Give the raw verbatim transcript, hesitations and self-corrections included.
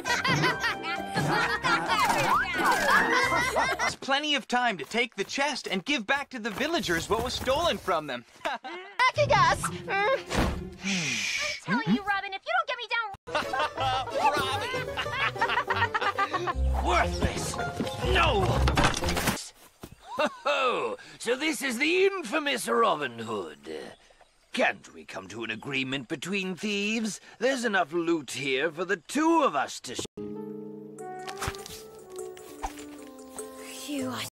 There's plenty of time to take the chest and give back to the villagers what was stolen from them. Akigas! Mm. I'm telling you, Robin, if you don't get me down... Worthless! No! Ho ho! So this is the infamous Robin Hood. Can't we come to an agreement between thieves? There's enough loot here for the two of us to... Phew, I